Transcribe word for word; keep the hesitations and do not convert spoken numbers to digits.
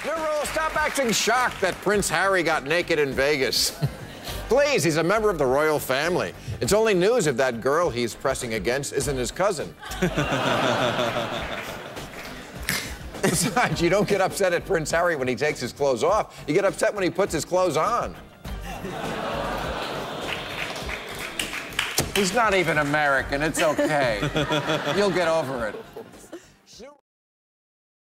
New rule, stop acting shocked that Prince Harry got naked in Vegas. Please, he's a member of the royal family. It's only news if that girl he's pressing against isn't his cousin. Besides, you don't get upset at Prince Harry when he takes his clothes off. You get upset when he puts his clothes on. He's not even American. It's okay. You'll get over it.